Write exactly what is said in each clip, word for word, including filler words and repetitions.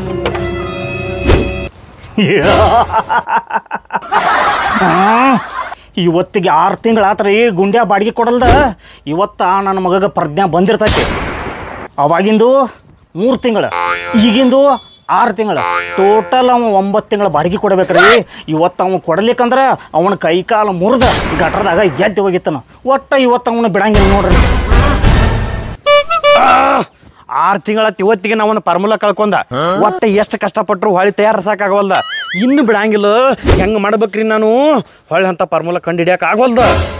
ಇವತ್ತಿಗೆ ಆರು ತಿಂಗಳು ಆತ್ರಿ ಗುಂಡ್ಯಾ ಬಾಡಿಗೆ ಕೊಡಲ್ದ. ಇವತ್ತ ನನ್ನ ಮಗಗೆ ಪ್ರಜ್ಞಾ ಬಂದಿರ್ತೈತಿ. ಅವಾಗಿಂದು ಮೂರು ತಿಂಗಳು, ಈಗಿಂದು ಆರು ತಿಂಗಳು, ಟೋಟಲ್ ಅವ ಒಂಬತ್ತು ತಿಂಗಳ ಬಾಡಿಗೆ ಕೊಡಬೇಕ್ರಿ. ಇವತ್ತು ಅವ ಕೊಡಲಿಕ್ಕಂದ್ರೆ ಅವನ ಕೈ ಕಾಲು ಮುರಿದ ಗಟ್ರದಾಗ ಎದ್ದು ಹೋಗಿತ್ತಾನ. ಒಟ್ಟು ಇವತ್ತು ಅವನು ಬಿಡಂಗಿಲ್ಲ ನೋಡ್ರಿ. ಆರು ತಿಂಗಳತ್ತು ಇವತ್ತಿಗೆ ನಾವನ್ನ ಫಾರ್ಮುಲಾ ಕಳ್ಕೊಂಡ. ಒಟ್ಟು ಎಷ್ಟು ಕಷ್ಟಪಟ್ಟರು ಹೊಳಿ ತಯಾರಿಸಾಕಾಗವಲ್ದ. ಇನ್ನು ಬಿಡಂಗಿಲ್ಲ. ಹೆಂಗೆ ಮಾಡ್ಬೇಕ್ರಿ ನಾನು? ಹೊಳ್ಳಿ ಅಂತ ಫಾರ್ಮುಲಾ ಕಂಡು ಹಿಡಿಯಕ್ಕೆ ಆಗವಲ್ದ.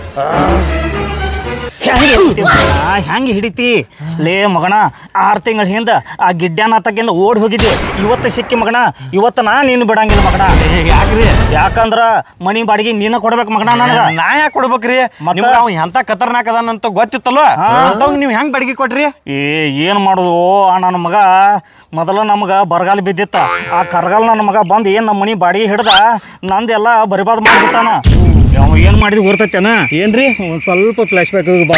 ಹೆಂಗೆ ಹಿಡಿತಿ ಲೇ ಮಗಣ? ಆರು ತಿಂಗಳ ಹಿಂದೆ ಆ ಗಿಡ್ಡ್ಯಾನಾತಕ್ಕಿಂದ ಓಡಿ ಹೋಗಿದ್ದೆ. ಇವತ್ತು ಸಿಕ್ಕಿ ಮಗಣ. ಇವತ್ತು ನಾ ನೀನು ಬಿಡಂಗಿಲ್ಲ ಮಗಣ. ಯಾಕ್ರಿ? ಯಾಕಂದ್ರ ಮನಿ ಬಾಡಿಗೆ ನೀನ ಕೊಡ್ಬೇಕು ಮಗಣ. ನನಗೆ ನಾ ಯಾಕೆ ಕೊಡ್ಬೇಕ್ರಿ? ಮತ್ತೆ ಅವ ಎಂತ ಖತರ್ನಾಕ್ ಅದಾನಂತ ಗೊತ್ತಿತ್ತಲ್ವ? ನೀವು ಹೆಂಗೆ ಬಾಡಿಗೆ ಕೊಟ್ರಿ? ಏ ಏನು ಮಾಡೋದು? ಆ ನನ್ನ ಮಗ ಮೊದಲು ನಮ್ಗೆ ಬರಗಾಲ ಬಿದ್ದಿತ್ತ. ಆ ಕರಗಾಲ ನನ್ನ ಮಗ ಬಂದು ಏನು ನಮ್ಮ ಮನಿ ಬಾಡಿಗೆ ಹಿಡ್ದ ನಂದೆಲ್ಲ ಬರಿಬಾದ್ ಮಾಡಿಬಿಟ್ಟಾನ. ಅವ ಏನು ಮಾಡಿದ್ ಗೊತ್ತೈತೇನ? ಏನ್ರಿ? ಒಂದು ಸ್ವಲ್ಪ ಫ್ಲಾಶ್ ಬ್ಯಾಕ್ ಬಾ.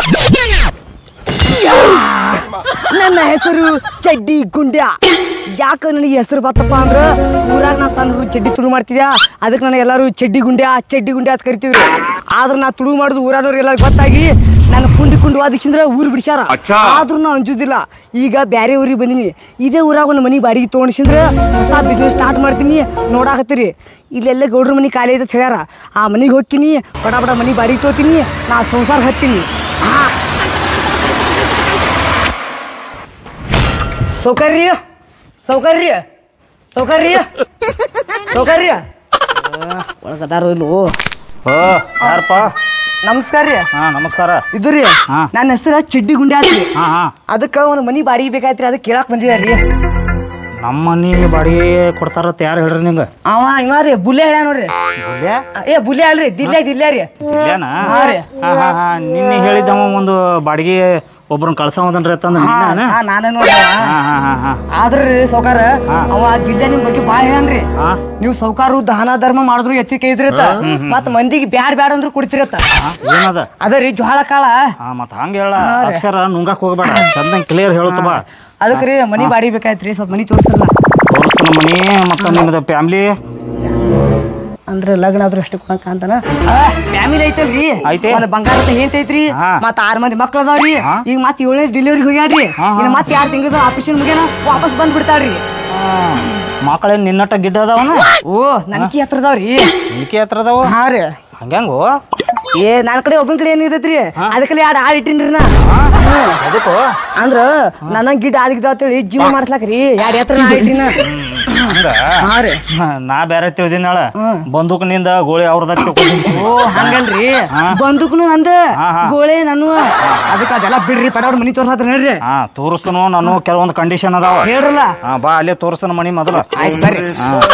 ನನ್ನ ಹೆಸರು ಚಡ್ಡಿ ಗುಂಡ್ಯಾ. ಯಾಕೆ ನನಗೆ ಹೆಸರು ಬತ್ತಪ್ಪ ಅಂದ್ರೆ ಊರಾಗ ನಾ ಸಣ್ಣ ಚಡ್ಡಿ ತುಳು ಮಾಡ್ತಿದ್ಯಾ, ಅದಕ್ಕೆ ನನಗೆ ಎಲ್ಲರೂ ಚಡ್ಡಿ ಗುಂಡ್ಯಾ ಚಡ್ಡಿ ಗುಂಡ್ಯಾ ಅಂತ ಕರಿತಿದ್ರು. ಆದ್ರೆ ನಾ ತುಳು ಮಾಡೋದು ಊರಾನವ್ರು ಎಲ್ಲರಿಗೂ ಗೊತ್ತಾಗಿ ನಾನು ಕುಂಡಿ ಕುಂಡು ವಾದಿಕ್ಸಿಂದ್ರೆ ಊರು ಬಿಡಿಸ್ಯಾರ. ಆದ್ರೂ ನಾ ಅಂಜುದಿಲ್ಲ. ಈಗ ಬೇರೆ ಊರಿಗೆ ಬಂದೀನಿ. ಇದೇ ಊರಾಗ ಒಂದು ಮನೆ ಬಾಡಿಗೆ ತೊಗೊಂಡ್ಸಿಂದ್ರೆ ಹೊಸ ಬಿಸ್ನೆಸ್ ಸ್ಟಾರ್ಟ್ ಮಾಡ್ತೀನಿ. ನೋಡಾಕತ್ತೀರಿ ಇಲ್ಲೆಲ್ಲ ಗೌಡ್ರ ಮನೆ ಖಾಲಿ ಐತೆ ಹೇಳ್ಯಾರ. ಆ ಮನೆಗೆ ಹೋಗ್ತೀನಿ, ಬಡ ಬಡ ಮನೆ ಬಾಡಿಗೆ ತೊಗೋತೀನಿ, ನಾ ಸಂಸಾರ ಹತ್ತೀನಿ. ಹಾಂ ಸೌಕರ್ಯ ಸೌಕರ್ಯ ಸೌಕರ್ಯ ಸೌಕರ್ಯ ಒಳಗದಾರು ಇಲ್ಲೋ? ಓ ಯಾರಪ್ಪ? ನಮಸ್ಕಾರ ರೀ. ಹಾಂ ನಮಸ್ಕಾರ. ಇದು ರೀ ನನ್ನ ಹೆಸರು ಚಡ್ಡಿ ಗುಂಡೆ ಆತ್ರಿ. ಹಾಂ ಹಾಂ ಅದಕ್ಕೆ ಒಂದು ಮನಿ ಬಾಡಿಗೆ ಬೇಕಾಯ್ತ್ರಿ, ಅದಕ್ಕೆ ಕೇಳಕ್ ಬಂದಿದಾರಿ. ನಮ್ಮ ಮನಿ ಬಾಡಿಗೆ ಕೊಡ್ತಾರತ್ತ ಯಾರು ಹೇಳ್ರಿ ನಿಂಗೆ? ಅವ ಇವ ರೀ ಬುಲ್ಲೆ ಹೇಳ್ಯ ನೋಡ್ರಿ. ಬುಲ್ಲೆ? ಏ ಬುಲ್ಲೆ ಅಲ್ರಿ, ದಿಲ್ಲೆ ದಿಲ್ಲೆ ರೀ. ದಿಲ್ಲೆನಾ? ಹಾಂ ರೀ. ಹಾಂ ಹಾಂ ಹಾಂ ನಿನ್ನೆ ಹೇಳಿದ್ದವ ಒಂದು ಬಾಡಿಗೆ ಒಬ್ರನ್ನ ಕಳ್ಸೋದನ್ರಿ ಅಂತಂದ್ರೆ ನಾನೇ ನೋಡ್ರಿ. ಆದ್ರಿ ಸೌಕಾರ ಅವ ದಿಲ್ಲೆ ನಿಮ್ ಬಗ್ಗೆ ಬಾಯ್ ಹೇಳನ್ರಿ. ನೀವು ಸೌಕಾರು ದಾನ ಧರ್ಮ ಮಾಡಿದ್ರು ಎತ್ತಿಕೆ ಇದ್ರತ್ತ, ಮತ್ ಮಂದಿಗೆ ಬ್ಯಾಡ್ ಬ್ಯಾಡ ಅಂದ್ರು ಕೊಡ್ತಿರತ್ತ. ಏನದ? ಅದರಿ ಜ್ವಾಳ ಕಾಳ. ಮತ್ ಹಂಗ ಹೇಳ ಅಕ್ಷರ ನುಂಗಾಕ್ ಹೋಗ್ಬೇಡ, ಚಂದಂಗ್ ಕ್ಲಿಯರ್ ಹೇಳುತ್ತ ಬಾ. ಅದಕ್ರಿ ಮನಿ ಬಾಡಿ ಬೇಕಾಯ್ತ್ರಿ, ಸ್ವಲ್ಪ ಮನಿ ತೋರಿಸಲ್ಲ. ತೋರಿಸ್ತಾನ ಮನಿ. ಮತ್ತ ನಿಮ್ದ ಫ್ಯಾಮಿಲಿ ಅಂದ್ರೆ ಲಗ್ನ ಆದ್ರೂ ಅಷ್ಟೇ ಕೊಡಕ ಅಂತಾನ. ಫ್ಯಾಮಿಲಿ ಐತಲ್ರಿ, ಒಂದ್ ಬಂಗಾರ ಏಂತೈತ್ರಿ, ಮತ್ ಆರ್ ಮಂದಿ ಮಕ್ಳು ಅದಾವ್ರಿ. ಈಗ ಮತ್ ಏಳನೇ ಡೆಲಿವರಿ ಹೋಗ್ಯಾಡ್ರಿ. ಇನ್ನ ಮತ್ ಯಾರ್ ತಿಂಗಳ ಆಪರೇಷನ್ ಮುಗ್ಯಾನ ವಾಪಸ್ ಬಂದ್ ಬಿಡ್ತಾಳ್ರಿ. ಮಕ್ಕಳೇನ್ ನಿನ್ನಟ ಗಿಡ್ಡ ಅದಾವನ? ಓ ನನ್ಕಿ ಹತ್ರ ಅದಾವ್ರಿ. ನಿನ್ಕಿ ಹತ್ರ ಅದಾವ? ಹಾ ರೀ. ಹಂಗ್ಯಾಂಗೋ? ಏ ನನ್ ಕಡೆ ಒಬ್ಬನ ಕಡೆ ಏನಿರ್ತೈತ್ರಿ, ಅದಕ್ಕೆ ಎರಡು ಆಡ್ ಇಟ್ಟಿನ್ರಿ ನಾ. ಅದಕ್ಕೋ ಅಂದ್ರ ನನ್ನ ಗಿಡ್ಡ ಆದಿಗ್ದಾವತ್ತೇಳಿ ಜೀವ ಮಾಡ್ಸ್ಲಾಕ್ರಿ ಎರಡು ಎತ್ತರ ನಾ ಇಟ್ಟಿನ. ನಾ ಬೇರೆ ತಿಳಿದಿನಾಳ ಬಂದೂಕ್ನಿಂದ ಗೋಳಿ ಅವ್ರದ. ಓ ಹಂಗಲ್ರಿ, ಬಂದೂಕ್ನು ನಂದ ಗೋಳೆ ನಾನು. ಅದಕ್ಕೆ ಅದೆಲ್ಲ ಬಿಡ್ರಿ, ಪಡವ್ರ ಮನಿ ತೋರ್ಸತ್ರ ಹೇಳ್ರಿ. ಹಾ ತೋರಿಸ್ತನು. ನಾನು ಕೆಲವೊಂದು ಕಂಡೀಷನ್ ಅದಾವ ಹೇಳ್ರಲ್ಲ. ಹಾ ಬಾ ಅಲ್ಲೇ ತೋರಿಸ್ತನ ಮನಿ ಮೊದಲ. ಆಯ್ತು ಬರ್ರಿ.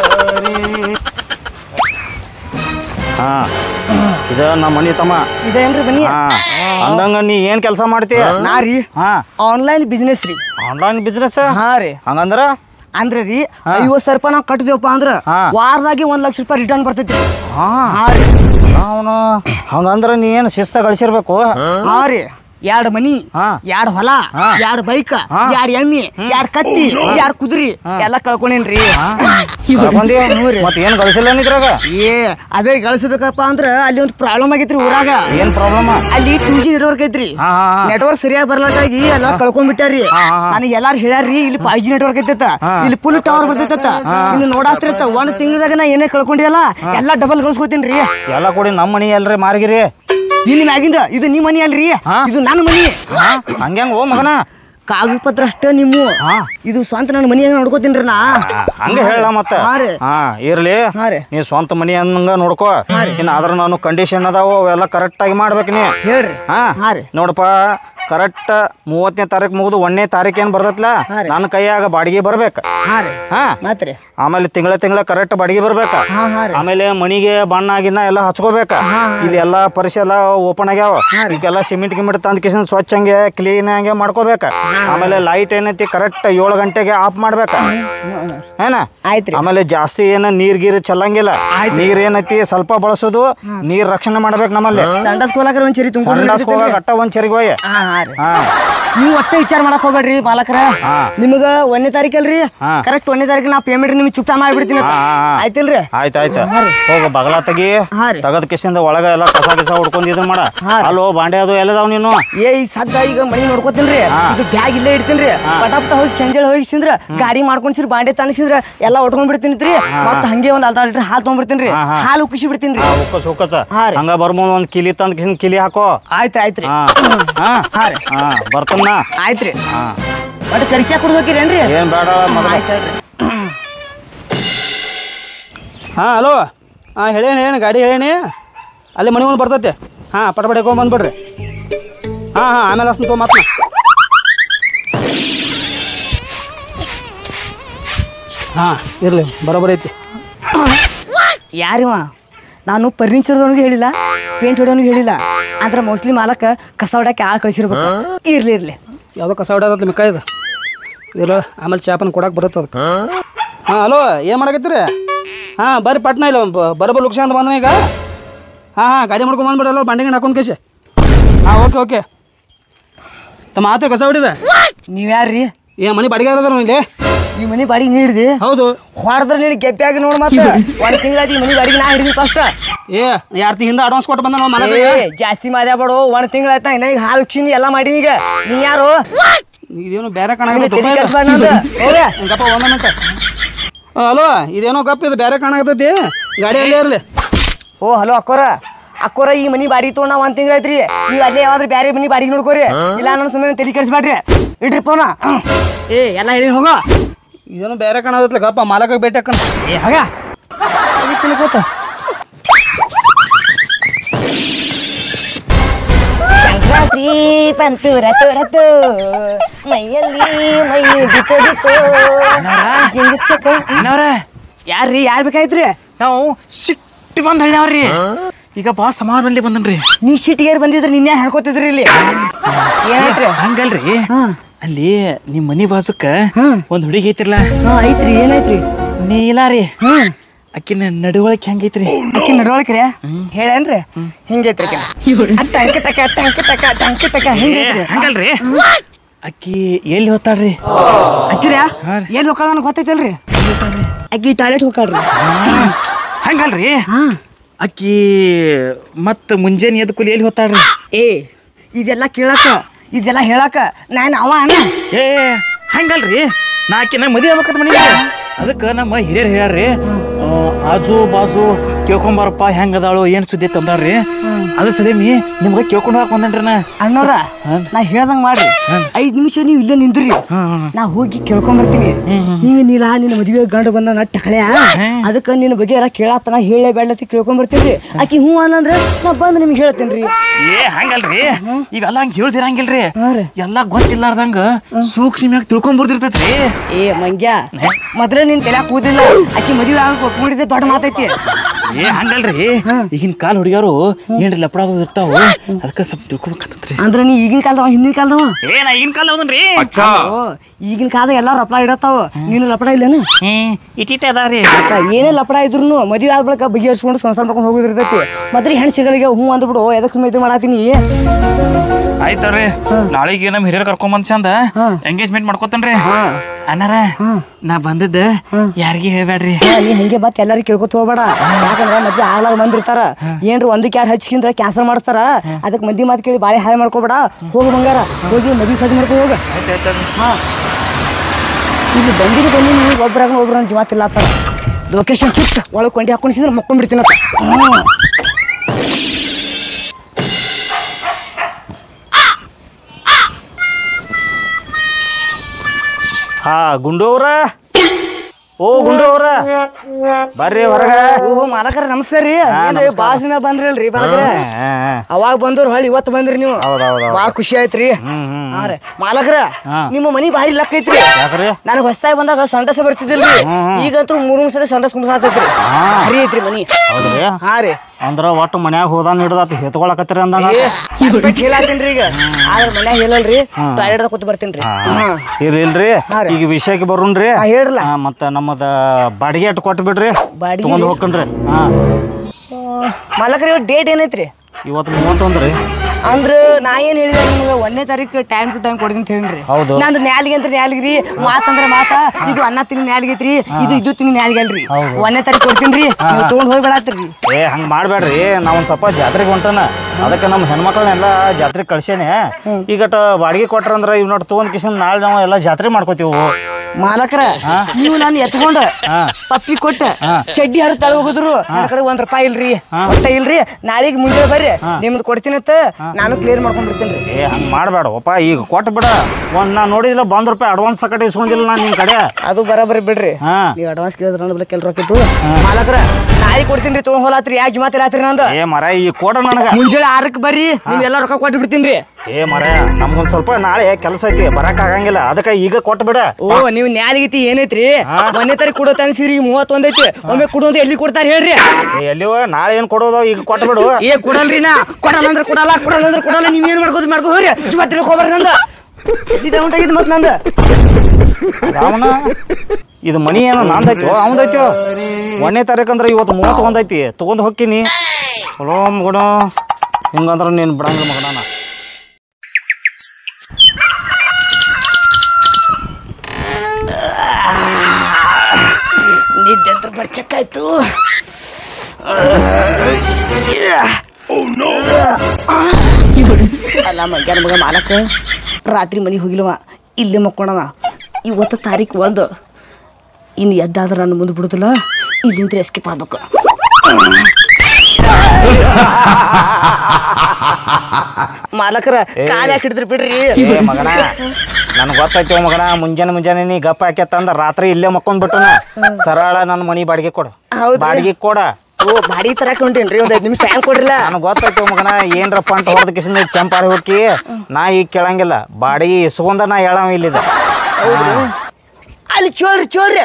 ಹಾ ಇದ ನಮ್ಮ ಮನಿ ತಮ್ಮ. ಇದೇನ್ರಿ ಮನಿ? ಅಂದಂಗ ನೀ ಏನ್ ಕೆಲಸ ಮಾಡ್ತೀಯ? ನಾ ರೀ ಆನ್ಲೈನ್ ಬಿಸ್ನೆಸ್ ರೀ. Online business? ಹಾ ರೀ. ಹಂಗಂದ್ರ ಅಂದ್ರೆ ರೀ ಐವತ್ತು ಸಾವಿರ ರೂಪಾಯಿ ನಾವು ಕಟ್ಟಿದೇವಪ್ಪ ಅಂದ್ರ ವಾರದಾಗಿ ಒಂದ್ ಲಕ್ಷ ರೂಪಾಯಿ ರಿಟರ್ನ್ ಬರ್ತೈತಿ. ಅವನು ಹಂಗಂದ್ರ ನೀ ಏನ್ ಶಿಸ್ತ ಗಳಿಸಿರ್ಬೇಕು. ಹಾ ರೀ. ಎರಡು ಮನಿ, ಎರಡು ಹೊಲ, ಎರಡು ಬೈಕ್, ಎರಡು ಎಮ್ಮಿ, ಎರಡು ಕತ್ತಿ, ಎರಡು ಕುದುರಿ ಎಲ್ಲ ಕಳ್ಕೊಂಡೇನ್ರಿ. ಮತ್ ಏನ್ ಗಳಿಸಿಲ್ಲ ಇದ್ರಾಗ? ಏ ಅದೇ ಗಳಿಸಬೇಕಪ್ಪ ಅಂದ್ರ ಅಲ್ಲಿ ಒಂದು ಪ್ರಾಬ್ಲಮ್ ಆಗೈತ್ರಿ ಊರಾಗ. ಏನ್ ಪ್ರಾಬ್ಲಮ್? ಅಲ್ಲಿ ಟೂ ಜಿ ನೆಟ್ವರ್ಕ್ ಐತ್ರಿ. ನೆಟ್ವರ್ಕ್ ಸರಿಯಾಗಿ ಬರ್ಲಾಗಿ ಎಲ್ಲ ಕಳ್ಕೊಂಡ್ಬಿಟ್ಟಾರಿ. ನನಗೆ ಎಲ್ಲಾರು ಹೇಳ್ಯಾರ್ರಿ ಇಲ್ಲಿ ಫೈವ್ ಜಿ ನೆಟ್ವರ್ಕ್ ಐತೈತ, ಇಲ್ಲಿ ಫುಲ್ ಟವರ್ ಬರ್ತೈತ. ಇನ್ನು ನೋಡಾತಿರತ್ತ ಒಂದ್ ತಿಂಗಳದಾಗ ನಾ ಏನೇ ಕಳ್ಕೊಂಡಿಯಲ್ಲ ಎಲ್ಲ ಡಬಲ್ ಗಳಿಸ್ಕೋತೀನ್ರಿ. ಎಲ್ಲ ಕೂಡಿ ನಮ್ಮ ಮನಿ ಎಲ್ರಿ ಮಾರ್ಗಿರಿ? ಇಲ್ಲಿ ಮ್ಯಾಗಿಂದ ಇದು ನಿಮ್ಮ ಮನಿ ಅಲ್ರಿ, ಇದು ನನ್ನ ಮನಿ. ಹಂಗ್ಯಾಂಗ ಓ ಮಗನ? ಕಾಗದ ಪತ್ರ ಅಷ್ಟೇ ನಿಮ್ಮ, ಇದು ಸ್ವಂತ ನನ್ನ ಮನಿ ನೋಡ್ಕೋತೀನ್ರಿ ನಾ. ಹಂಗ ಹೇಳ ಮತ್ತ. ಹಾ ಇರ್ಲಿ, ನೀ ಸ್ವಂತ ಮನಿ ಹಂಗ ನೋಡ್ಕೋ. ಇನ್ನು ಅದ್ರ ನಾನು ಕಂಡೀಷನ್ ಅದಾವ ಅವೆಲ್ಲ ಕರೆಕ್ಟ್ ಆಗಿ ಮಾಡ್ಬೇಕು ನೀ. ಹೇಳ್ರಿ. ಹಾ ನೋಡಪ್ಪ, ಕರೆಕ್ಟ್ ಮೂವತ್ತನೇ ತಾರೀಕು ಮುಗಿದು ಒಂದನೇ ತಾರೀಕು ಏನ್ ಬರ್ತೈತ್ಲ ನನ್ನ ಕೈಯಾಗ ಬಾಡಿಗೆ ಬರ್ಬೇಕು. ಹಾ ಆಮೇಲೆ ತಿಂಗಳ ತಿಂಗಳ ಕರೆಕ್ಟ್ ಬಾಡಿಗೆ ಬರ್ಬೇಕ. ಆಮೇಲೆ ಮನಿಗೆ ಬಣ್ಣ ಗಿಣ್ಣ ಎಲ್ಲ ಹಚ್ಕೋಬೇಕ. ಇಲ್ಲಿ ಎಲ್ಲಾ ಪರಿಸರ ಎಲ್ಲ ಓಪನ್ ಆಗ್ಯಾವ. ಈಗೆಲ್ಲ ಸಿಮೆಂಟ್ ಗಿಮೆಂಟ್ ತಂದ್ ಕಿಶನ್ ಸ್ವಚ್ಛ ಹಂಗೆ ಕ್ಲೀನ್ ಹಂಗೆ ಮಾಡ್ಕೋಬೇಕ. ಆಮೇಲೆ ಲೈಟ್ ಏನೈತಿ ಕರೆಕ್ಟ್ ಏಳು ಗಂಟೆಗೆ ಆಫ್ ಮಾಡ್ಬೇಕ. ಏನ ಆಮೇಲೆ ಜಾಸ್ತಿ ಏನ ನೀರ್ ಗೀರ್ ಚೆಲ್ಲಂಗಿಲ್ಲ. ನೀರ್ ಏನೈತಿ ಸ್ವಲ್ಪ ಬಳಸೋದು, ನೀರ್ ರಕ್ಷಣೆ ಮಾಡ್ಬೇಕು. ನಮ್ಮಲ್ಲಿ ಸಂಡಾಸ್ ಹೋಗಾಕ ಅಟ್ಟ ಒಂದ್ ಚರಿಗೆ ಹೋಯ್. ಹಾ ನೀವು ಒಟ್ಟೆ ವಿಚಾರ ಮಾಡಕ್ ಹೋಗ್ಬೇಡ್ರಿ ಮಾಲಕರ. ನಿಮಗ ಒಂದನೇ ತಾರೀಕಲ್ರಿ ಕರೆಕ್ಟ್ ಒಂದನೇ ತಾರೀಕು ನಾ ಪೇಮೆಂಟ್ ನಿಮ್ಗೆ ಚುಕ್ತಾ ಮಾಡ್ಬಿಡ್ತೀನಿ. ಆಯ್ತಿಲ್ರಿ? ಆಯ್ತಾಯ್ತು. ಹೋಗ ಬಗಲ ತೆಗಿ, ತಗದ ಕಿಸಿಂದ ಒಳಗ ಎಲ್ಲ ಕಸ ಕಿಸ ಹೊಡ್ಕೊಂಡ್ ಇದನ್ ಮಾಡ. ಅಲ್ಲೋ ಬಾಂಡೆ ಅದು ಎಲ್ಲದಾವ್ ನೀನು? ಏ ಈ ಸದ್ದ ಈಗ ಮನಿ ನೋಡ್ಕೋತೀನ್ರಿ, ಇದು ಬ್ಯಾಗ್ ಇಲ್ಲೇ ಇಡ್ತೀನ್ರಿ. ಪಟಾಪಟ ಹೋಗಿ ಚಂಜಲ್ ಹೋಗಿಸಿಂದ್ರ ಗಾಡಿ ಮಾಡ್ಕೊಂಡ್ಸಿರಿ ಬಾಂಡೆ ತಾನಿಸಿದ್ರ ಎಲ್ಲಾ ಹೊಟ್ಕೊಂಡ್ ಬಿಡ್ತೀನಿ. ಮತ್ತ ಹಂಗೆ ಒಂದ್ ಅರ್ಧ ಲೀಟರ್ ಹಾಲು ತಗೊಂಡ್ಬಿಡ್ತೀನಿ. ಹಾಲು ಉಕ್ಕಿಸಿ ಬಿಡ್ತೀನಿ. ಉಕ್ಕಸ್ ಉಕ್ಕಸ ಹಂಗ ಬರ್ಬೋದು. ಒಂದ್ ಕಿಲಿ ತಂದ್ ಕಿಸಿಂದ ಕಿಲಿ ಹಾಕೋ. ಆಯ್ತು ಆಯ್ತ್ರಿ. ಬರ್ತನ ಆಯ್ತ್ರಿ. ಒಟ್ಟು ಕರಿಚಾ ಕುಡ್ದು ಹೋಗಿರೇನ್ರಿ? ಏನ್ ಬೇಡ. ಆಯ್ತಾಯ್ರಿ. ಹಾಂ ಹಲೋ. ಹಾಂ ಹೇಳೇನಿ ಹೇಳಿ ಗಾಡಿ ಹೇಳೇನಿ. ಅಲ್ಲಿ ಮನೆ ಮುಂದೆ ಬರ್ತೈತೆ. ಹಾಂ ಪಟ ಪಟ ಹಾಕೊಂಡ್ ಬಂದ್ಬಿಡ್ರಿ. ಹಾಂ ಹಾಂ ಆಮೇಲೆ ಅಷ್ಟು ತಗೋ ಮಾತ್ರ. ಹಾಂ ಇರಲಿ ಬರೋಬ್ಬರ ಐತಿ. ಯಾರಿವ? ನಾನು ಫರ್ನಿಚರ್ದವನಿಗೆ ಹೇಳಿಲ್ಲ, ಪೇಂಟ್ ಹೊಡೆಯೋನಿಗೆ ಹೇಳಿಲ್ಲ. ಅಂದ್ರೆ ಮೋಸ್ಟ್ಲಿ ಮಾಲಕ ಕಸ ಹೊಡ್ಯಾಕೆ ಆಳು ಕಳಿಸಿರ್ಬೇಕು. ಇರ್ಲಿ ಇರ್ಲಿ. ಯಾವುದೋ ಕಸ ಹೊಡ್ಯದ ಮಿಕ್ಕ ಇದೆ ಇರೋ. ಆಮೇಲೆ ಚಾಪನ್ ಕೊಡಕ್ಕೆ ಬರುತ್ತೆ ಅದಕ್ಕೆ. ಹಾಂ ಹಲೋ ಏನು ಮಾಡಕತ್ತೀರಿ? ಹಾಂ ಬರ್ರಿ ಪಟ್ನ ಇಲ್ಲ ಬರೋಬ್ಬರ ಲುಕ್ಷ ಅಂತ ಬಂದ ಈಗ. ಹಾಂ ಹಾಂ ಗಾಡಿ ಮಾಡ್ಕೊಂಡು ಬಂದ್ಬಿಡಲ್ಲ ಬಂಡಿಗೆ ಹಾಕೊಂಡ್ ಕೇಸಿ. ಹಾಂ ಓಕೆ ಓಕೆ. ತಮ್ಮ ಆತ ಕಸ ಹೊಡಿದೆ. ನೀವು ಯಾರ್ರಿ? ಏನು ಮನೆ ಬಾಡಿಗೆ ಇರೋದ್ರ ಇಲ್ಲಿ? ಈ ಮನಿ ಬಾಡಿಗೆ ನೀ ಹಿಡ್ದಿ? ಹೌದು. ಹೊಡೆದ್ರೆ ನೀನು ಗೆಪ್ಪಿಯಾಗಿ ನೋಡು. ಮತ್ತೆ ಒಂದು ತಿಂಗಳಾಯ್ತು ಈ ಮನಿ ಬಾಡಿಗೆ ನಾ ಹಿಡಿದಿ ಫಸ್ಟ್. ಏ ಎರಡು ಹಿಂದೆ ಅಡ್ವಾನ್ಸ್ ಕೊಟ್ಟು ಬಂದ ನಾವು ಮನೆ ಜಾಸ್ತಿ ಮಾತಾಡ್ಬೇಡು. ಒಂದು ತಿಂಗಳಾಯ್ತಾ ಇನ್ನ ಈಗ ಹಾಲು ಉಕ್ಷಿನಿ ಎಲ್ಲ ಮಾಡಿ. ಈಗ ನೀ ಯಾರು? ಇದೇನು ಬೇರೆ ಕಾಣ ಗಪ್ಪ ಒಂದ ಮಿನಿಟ್. ಹಲೋ ಇದೇನೋ ಗಪ್ ಇದು ಬೇರೆ ಕಾಣಾಕತೈತಿ. ಗಾಡಿ ಅಲ್ಲೇ ಇರಲಿ. ಓ ಹಲೋ ಅಕ್ಕೋರ. ಅಕ್ಕೋರ ಈ ಮನಿ ಬಾಡಿಗೆ ತೊಗೊಂಡು ನಾವು ಒಂದು ತಿಂಗಳಾಯ್ತ್ರಿ. ನೀವು ಅಲ್ಲೇ ಯಾವ್ದು ಬೇರೆ ಮನಿ ಬಾಡಿಗೆ ನೋಡ್ಕೋರಿ. ಇಲ್ಲ ನಾನು ಸುಮ್ಮನೆ ತಲೆ ಕೆಡಿಸ್ಬೇಡ್ರಿ. ಇಡ್ರಿ ಪೋನ. ಏ ಎಲ್ಲ ಹೇಳಿ ಹೋಗೋ. ಇದೇನು ಬೇರೆ ಕಾಣದತ್ಲ ಗಪ್ಪ ಮಾಲಕ ಭೇಟಿ ಹಾಕೋಣ. ಏ ಹಾಗ ತಿಳ್ಕೋತ ಸಂಕ್ರಾಂತಿ ಬಂತು ರತು ರತು ಮೈಯಲ್ಲಿ ಮೈ ದಿತ್ತು ದಿತ್ತು. ಯಾರ್ರಿ? ಯಾರು ಬೇಕಾಯ್ತ್ರಿ? ನಾವು ಸಿಟ್ಟು ಬಂದ್ ಹಳ್ಳ್ಯಾವ್ರಿ. ಈಗ ಬಾ ಸಮಾಧಾನದಲ್ಲಿ ಬಂದನ್ರಿ. ನೀ ಸಿಟ್ಟಿಗೇರ್ ಬಂದಿದ್ರಿ ನಿನ್ನೆ ಹೇಳ್ಕೊತಿದ್ರಿ ಇಲ್ಲಿ. ಏನಾಯ್ತ್ರಿ? ಹಂಗಲ್ರಿ, ಅಲ್ಲಿ ನಿಮ್ ಮನಿ ಬಾಜುಕ ಒಂದ್ ಹುಡುಗಿ ಐತಿರ್ಲ. ಐತ್ರಿ. ಏನಾಯ್ತ್ರಿ? ನೀಲಾ ರೀ. ಅಕ್ಕಿನ ನಡವಳಿಕೆ ಹೆಂಗೈತ್ರಿ? ಅಕ್ಕಿ ನಡವಳಿಕೆ ಹೇಳೇನ್ರಿ? ಹಿಂಗೈತ್ರಿ. ಟಂಕ ಟಕ ಟಂಕ ಟಕ ಟಂಕ ಟಕ ಹಿಂಗೈತ್ರಿ. ಹಂಗಲ್ರಿ, ಅಕ್ಕಿ ಎಲ್ಲಿ ಹೋಗ್ತಾಳ್ರಿ? ಅಕ್ಕಿರ್ಯಾ ಎಲ್ಲಿ ಹೋಗ್ತಾಳ ನನಗೆ ಗೊತ್ತೈತಲ್ರಿ. ಅಕ್ಕಿ ಟಾಯ್ಲೆಟ್ ಹೋಗ್ತಾಳ್ರಿ. ಹಂಗಲ್ರಿ, ಅಕ್ಕಿ ಮತ್ ಮುಂಜಾನೆ ಎದ್ದು ಕೂಲಿ ಎಲ್ಲಿ ಹೋಗ್ತಾಳ್ರಿ? ಏ ಇದೆಲ್ಲ ಕೇಳಕ ಇದೆಲ್ಲ ಹೇಳಕ ನಾನು ಅವ ಅಣ್ಣ. ಏ ಹಂಗಲ್ರಿ, ನಾ ಆಕಿನ ಮದುವೆ ಆಗ್ಬೇಕಂತ ಮನೆ. ಅದಕ್ಕೆ ನಮ್ಮ ಹಿರಿಯರು ಹೇಳ್ಯಾರ್ರಿ, ಆಜು ಬಾಜು ಕೇಳ್ಕೊಂಬಾರಪ್ಪ ಹೆಂಗದಾಳು ಏನ್ ಸುದ್ದಿ ತಂದಾಳ್ರಿ. ಅದ ಸಲೇಮಿ ನಿಮ್ಗೆ ಕೇಳ್ಕೊಂಡು ಹೋಗಕ್ ಬಂದನ್ರಿ. ನಾ ಅಣ್ಣವ್ರ ನಾ ಹೇಳ್ದಂಗ ಮಾಡ್ರಿ. ಐದ್ ನಿಮಿಷ ನೀವು ಇಲ್ಲೇ ನಿಂದ್ರಿ, ನಾ ಹೋಗಿ ಕೇಳ್ಕೊಂಡ್ ಬರ್ತೀನಿ. ಹಿಂಗ ನೀಲ ನಿನ್ನ ಮದುವೆ ಗಂಡು ಬಂದ ನಾ ಟಕಳೆ, ಅದಕ್ಕ ನಿನ್ನ ಬಗ್ಗೆ ಎಲ್ಲ ಕೇಳತ್ತನ ಹೇಳೇ ಬೇಡತಿ ಕೇಳ್ಕೊಂಡ್ ಬರ್ತೀನ್ರಿ. ಆಕಿ ಹೂ ಅನ್ನಂದ್ರ ನಾ ಬಂದ್ ನಿಮ್ಗೆ ಹೇಳ್ತೇನ್ರಿ. ಏ ಹಂಗಲ್ರಿ, ಈಗ ಎಲ್ಲ ಹಂಗ ಹೇಳ್ದಿರಂಗಿಲ್ರಿ. ಎಲ್ಲಾ ಗೊತ್ತಿಲ್ಲಾರ್ದಂಗ ಸೂಕ್ಷ್ಮವಾಗಿ ತಿಳ್ಕೊಂಡ್ ಬರ್ದಿರ್ತೈತ್ರಿ. ಏ ಮಂಗ್ಯ, ಮೊದ್ಲ ನಿನ್ ತಲೆ ಕೂದಿಲ್ಲ. ಆಕಿ ಮದುವೆ ಆಗ ಒಪ್ಕೊಂಡಿದ್ದೆ ದೊಡ್ಡ ಮಾತೈತಿ. ಏ ಹಂಗಲ್ರಿ, ಈಗಿನ ಕಾಲ ಹುಡುಗಿಯರು ಏನ್ರಿ ಲಪಡಾದ ಇರ್ತಾವ, ಅದಕ್ಕ ಸ್ವಲ್ಪ ತಿಳ್ಕೊಬೇಕತ್ರಿ. ಅಂದ್ರ ನೀ ಈಗಿನ ಕಾಲದವ ಹಿಂದಿನ ಕಾಲದವ? ಏ ನಾ ಈಗಿನ ಕಾಲ ಹೌದನ್ರಿ. ಈಗಿನ ಕಾಲದಾಗ ಎಲ್ಲಾ ಲಪಡ ಇಡತ್ತಾವ, ನೀನು ಲಪಡ ಇಲ್ಲೇನು? ಇಟ್ಟಿಟ್ಟ ಅದಾರಿ. ಏನೇ ಲಪಡ ಇದ್ರು ಮದುವೆ ಆದ ಬಳಿಕ ಬಗೆಹರಿಸ್ಕೊಂಡು ಸಂಸಾರ ಮಾಡ್ಕೊಂಡು ಹೋಗೋದಿರ್ತೈತಿ. ಮತ್ತೆ ಹೆಣ್ಣು ಸಿಗಲಿಗೆ ಹೂ ಅಂದ್ಬಿಡು ಎದಕ್ಕೆ ಮೈತ್ರಿ ಮಾಡಾತೀನಿ. ಆಯ್ತಲ್ರಿ, ನಾಳೆಗೆ ನಮ್ಮ ಹಿರಿಯರ್ ಕರ್ಕೊಂಬಂದ್ ಚಂದ ಎಂಗೇಜ್ಮೆಂಟ್ ಮಾಡ್ಕೊತನ್ರಿ. ಅಣ್ಣಾರ ನಾ ಬಂದದ್ದ ಯಾರಿಗಿ ಹೇಳ್ಬೇಡ್ರಿ. ನೀ ಹಂಗೆ ಮತ್ತೆ ಎಲ್ಲಾರು ಕೇಳ್ಕೊತ ಹೋಗ್ಬೇಡ. ಯಾಕಂದ್ರ ಮದ್ವೆ ಆಗ್ಲಾಗ ಮಂದಿರ್ತಾರ, ಏನ್ರ ಒಂದಕ್ಕೆ ಎರಡು ಹಚ್ಕಿಂದ್ರ ಕ್ಯಾನ್ಸಲ್ ಮಾಡಿಸ್ತಾರ. ಅದಕ್ಕೆ ಮಂದಿ ಮಾತು ಕೇಳಿ ಬಾಳೆ ಹಾಳೆ ಮಾಡ್ಕೋಬೇಡ. ಹೋಗಿ ಬಂಗಾರ, ಹೋಗಿ ಮದ್ವೆ ಸಜ್ಜು ಮಾಡ್ಕೊಂಡು ಹೋಗ. ಹಾ ಇಲ್ಲಿ ಬಂದಿದ್ದು ಬಂದಿ ನೀವು ಒಬ್ರಾಗ ಒಬ್ರ ಜೀವಾತಿಲ್ಲ ಆತಾರ. ಲೊಕೇಶನ್ ಚಿಕ್ಕ ಒಳಗೆ ಕೊಂಡಿ ಹಾಕೊಂಡಿಸಿದ್ರೆ ಮಕ್ಕೊಂಡ್ಬಿಡ್ತೀನಪ್ಪ. ಹ್ಞೂ ಹಾ ಗುಂಡೂರ, ಓ ಗುಂಡೂರ ಬರ್ರಿ ಹೊರಗ. ಓಹೋ ಮಾಲಕರ ನಮಸ್ಕಾರ ರೀ. ಬಾಸ್ ಮ್ಯಾಗ ಬಂದ್ರಿ ಅಲ್ರಿ ಮಾಲಕರ? ಅವಾಗ ಬಂದವ್ರು ಹೊಳ್ಳಿ ಇವತ್ತು ಬಂದ್ರಿ ನೀವು. ಬಾಳ ಖುಷಿ ಆಯ್ತ್ರಿ. ಹಾ ರೀ ಮಾಲಕರ, ನಿಮ್ಮ ಮನಿ ಭಾರಿ ಲಕ್ ಐತ್ರಿ. ನನಗೆ ಹೊಸ್ತಾಗಿ ಬಂದಾಗ ಸಂಡಸ ಬರ್ತಿದಿಲ್ರಿ, ಈಗಂತೂ ಮೂರ್ ಮೂರ್ ಸಲ ಸಂಡಸ್ ಕುಂದ್ರತೈತ್ರಿ. ಭಾರಿ ಐತ್ರಿ ಮನಿ. ಹಾ ರೀ, ಅಂದ್ರ ಒಟ್ಟು ಮನ್ಯಾಗ ಹೋದಾನ ಹಿಡ್ದಾತ ಹೆತ್ಕೊಳಕತ್ತೀರಿ ಅಂದಂಗ ಹೇಳಾತೇನ್ರಿ. ಈಗ ಆದ್ರ ಮನ್ಯಾಗ ಹೇಳಲ್ರಿ, ಟಾಯ್ಲೆಟ್ ಕೂತ್ ಬರ್ತೀನ್ರಿ. ಇರ್ಲಿಲ್ರಿ, ಈಗ ವಿಷಯಕ್ಕೆ ಬರೋಣ್ರಿ. ಹೇಳ್ರಲ್ಲ. ಮತ್ತ ನಮ್ಮದ ಬಾಡಿಗೆ ಅಟ್ಟು ಕೊಟ್ಟು ಬಿಡ್ರಿ, ಬಾಡಿಗೆ ತಗೊಂಡ್ ಹೋಗ್ಕನ್ರಿ. ಹಾ ಮಾಲಕರ, ಡೇಟ್ ಏನೈತ್ರಿ? ಇವತ್ತು ಮೂವತ್ತೊಂದ್ರಿ. ಅಂದ್ರ ನಾ ಏನ್ ಹೇಳಿದೆ ನಿಮ್ಗೆ ಒಂದನೇ ತಾರೀಕು ಟೈಮ್ ಟು ಟೈಮ್ ಕೊಡ್ತೀನಿ ಅಂತ ಹೇಳಿರಿ. ಹೌದು. ನಂದು ನ್ಯಾಲಿಗೆ ಅಂತ ನ್ಯಾಲಿಗ್ರಿ, ಮಾತಂದ್ರ ಮಾತ, ಇದು ಅನ್ನ ತಿನ್ನ ನ್ಯಾಲಿಗೆ ಐತ್ರಿ, ಇದು ಇದು ತಿನ್ನ ನ್ಯಾಲಿಗೆ ಅಲ್ರಿ. ಒಂದನೇ ತಾರೀಕು ಕೊಡ್ತೀನಿ ರೀ, ನೀವು ತೊಗೊಂಡ್ ಹೋಗ್ಬೇಡತ್ರಿ. ಏ ಹಂಗ ಮಾಡ್ಬೇಡ್ರಿ, ನಾವ್ ಒಂದ್ ಸ್ವಲ್ಪ ಜಾತ್ರೆಗೆ ಹೊಂಟಾನ, ಅದಕ್ಕೆ ನಮ್ಮ ಹೆಣ್ಮಕ್ಳನ್ನೆಲ್ಲ ಜಾತ್ರೆಗೆ ಕಳ್ಸೇನೆ. ಈಗಟ ಬಾಡಿಗೆ ಕೊಟ್ರಂದ್ರ ಇವ್ ನೋಟ್ ತಗೊಂಡ್ ಕಿಶನ್ ನಾಳೆ ನಾವು ಎಲ್ಲ ಜಾತ್ರೆ ಮಾಡ್ಕೋತೀವಿ. ಮಾಲಕ್ರ ನೀವು ನಾನು ಎತ್ಕೊಂಡ ಪಪ್ಪಿ ಕೊಟ್ಟ ಚಡ್ಡಿ ಹರಿದ ತಳ ಹೋಗುದ್ರು ನನ್ನ ಕಡೆ ಒಂದ್ ರೂಪಾಯಿ ಇಲ್ರಿ, ಒಟ್ಟ ಇಲ್ರಿ. ನಾಳೆಗೆ ಮುಂಜಾನೆ ಬರ್ರಿ, ನಿಮ್ದು ಕೊಡ್ತೀನತ್ತ ನಾನು ಕ್ಲಿಯರ್ ಮಾಡ್ಕೊಂಡ್ ಬಿಡ್ತೇನ್ರಿ. ಏ ಹಂಗ ಮಾಡ್ಬೇಡಪ್ಪ, ಈಗ ಕೊಟ್ಟು ಬಿಡ. ಒಂದ್ ನಾ ನೋಡಿದಿಲ್ಲ ಬಂದ್ ರೂಪಾಯಿ ಅಡ್ವಾನ್ಸ್ ಸಕಟ್ ಇಸ್ಕೊಂಡಿಲ್ಲ ನಾನು ನಿನ್ ಕಡೆ. ಅದು ಬರಾಬರಿ ಬಿಡ್ರಿ, ನೀವು ಅಡ್ವಾನ್ಸ್ ಕೇಳಿದ್ರ ನನ್ನ ಬಳಿ ಕೆಲ್ ರೊಕ್ಕಿತ್ತು. ಮಾಲಕ್ರ ನಾಳೆ ಕೊಡ್ತೀನಿ, ತೊಗೊಂಡ್ ಹೋಲಾತ್ರಿ, ಯಾಕೆ ಜಮಾತಿಲ್ಲಾತ್ರಿ ನಂದು. ಏ ಮರ ಈ ಕೊಡ ನನಗ ಮುಂಜಾನೆ ಆರಕ್ಕೆ ಬರ್ರಿ, ನೀವ್ ಎಲ್ಲಾ ರೊಕ್ಕ ಕೊಟ್ಟು ಬಿಡ್ತೀನಿ. ಏ ಮರ ನಮ್ಗೊಂದ್ ಸ್ವಲ್ಪ ನಾಳೆ ಕೆಲಸ ಐತಿ, ಬರಕ್ ಆಗಂಗಿಲ್ಲ, ಅದಕ್ಕೆ ಈಗ ಕೊಟ್ಟು ಬಿಡ. ಓ ನೀವು ನ್ಯಾಲಿಗೈತಿ ಏನೈತ್ರಿ, ಒಂದೇ ತಾರೀಕು ಕೊಡೋತ ಅನ್ಸಿರಿ, ಮೂವತ್ತೊಂದೈತಿ, ಒಮ್ಮೆ ಕೊಡೋದು ಎಲ್ಲಿ ಕೊಡ್ತಾರ ಹೇಳ್ರಿ. ಎಲ್ಲಿವ ನಾಳೆ ಏನ್ ಕೊಡೋದು, ಈಗ ಕೊಟ್ಟು ಬಿಡು. ಏ ಕೊಡಲ್ರಿ, ನಾ ಕೊಡಲ್ಲ ಅಂದ್ರೆ ಕೊಡಲ್ಲ, ಕೊಡಲ್ಲ ಅಂದ್ರೆ ಕೊಡಲ್ಲ. ನೀವ್ ಏನ್ ಮಾಡ್ಕೋದು ಮಾಡ್ಕೋ ಹೋಗ್ರಿ, ಜುವತ್ತಿನ ಹೋಗ್ಬಾರ್ರಿ. ನಂದ ಇದು ಉಂಟಾಗಿದ್ ಮತ್ ನಂದ ರಾವಣ ಇದು ಮನಿ ಏನೋ ನಂದೈತೋ ಅವಂದೈತೋ. ಒಂದನೇ ತಾರೀಕು ಅಂದ್ರೆ ಇವತ್ತು ಮೂವತ್ತು ಒಂದೈತಿ, ತಗೊಂಡ್ ಹೋಗ್ತೀನಿ. ಹಲೋ ಮಗಣ, ಹಿಂಗಂದ್ರ ನೀನು ಬಿಡಂಗಿಲ್ಲ ಮಗಣ. ನಿದ್ದೆ ಅಂತ ಬರ್ಚಕ್ಕಾಯ್ತು. ಅಲ್ಲ ಮಧ್ಯಾಹ್ನ ಮಗ ಮಾಲಕ್ಕ ರಾತ್ರಿ ಮನೆಗೆ ಹೋಗಿಲ್ಲವ, ಇಲ್ಲೇ ಮಕ್ಕೊಳವ. ಇವತ್ತು ತಾರೀಕು ಒಂದು, ಇನ್ನು ಎದ್ದಾದ್ರೆ ನನ್ನ ಮುಂದೆ ಬಿಡುದಿಲ್ಲ, ಇಲ್ಲಿಂದ ಎಸ್ಕೇಪ್ ಆಗ್ಬೇಕು. ಮಾಲಕರ ಕಾಲ ಹಿಡಿದ್ರಿ ಬಿಡ್ರಿ. ಏ ಮಗನ ನನ್ ಗೊತ್ತೈತಿ ಮಗನ, ಮುಂಜಾನೆ ಮುಂಜಾನೆ ನೀ ಗಪ್ಪ ಹಾಕ್ಯತ್ತಂದ ರಾತ್ರಿ ಇಲ್ಲೇ ಮಕ್ಕೊಂಡ್ ಬಿಟ್ಟನ. ಸರಳ ನನ್ನ ಮನಿ ಬಾಡಿಗೆ ಕೊಡು, ಬಾಡಿಗೆ ಕೊಡ. ಓ ಬಾಡಿ ತರಕ ಹೊಂಟೇನ್ರಿ, ಒಂದ್ ಐದು ನಿಮಿಷ ಟೈಮ್ ಕೊಡ್ರಿಲ್ಲ. ನನಗೆ ಗೊತ್ತೈತಿ ಮಗನ, ಏನ್ರ ಪಂಟ್ ಹೊಡೆದ ಕಿಸಿಂದ ಕೆಂಪಾರಿ ಹೋಗಿ ನಾ ಈಗ ಕೇಳಂಗಿಲ್ಲ, ಬಾಡಿಗೆ ಇಸ್ಕೊಂಡ ನಾ ಹೇಳವ ಇಲ್ಲಿದ. ಅಲ್ಲಿ ಚೋಳ್ರಿ ಚೋಳ್ರಿ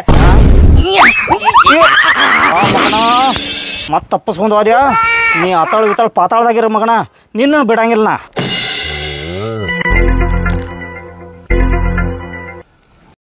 ಮಗನ ಮತ್ ತಪ್ಪಿಸ್ಕೊಂಡ್ ಹೋದ್ಯಾ ನೀ ಅತಾಳ ಇತಾಳ ಪಾತಾಳದಾಗಿರ ಮಗನ, ನಿನ್ನ ಬಿಡಂಗಿಲ್ಲ ನಾ.